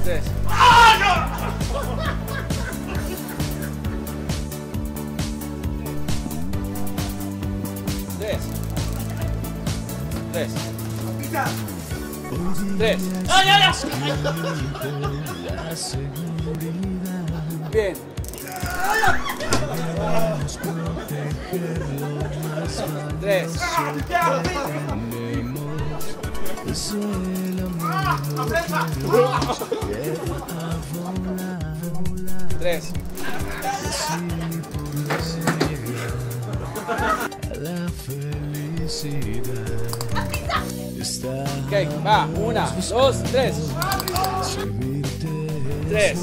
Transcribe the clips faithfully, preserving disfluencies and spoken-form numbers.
Tres. Tres. Tres. Tres. ¡Ay, ay, ay! Bien. Tres. Tres. La felicidad está. Ok, va. Una, dos, tres. Tres.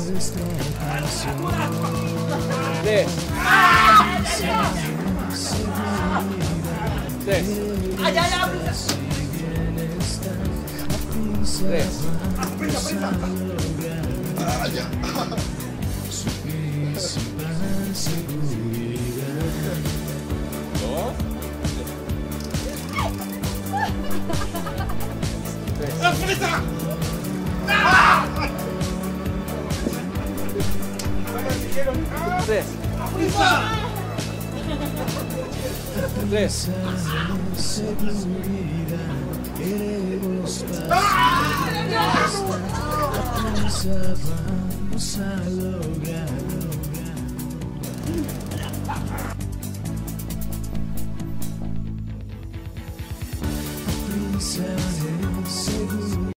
Tres. Tres. ¡Ay, ay, ay! Tres. Dos. Tres. Tres. Tres. Vamos a lograr. Pensaré seguro.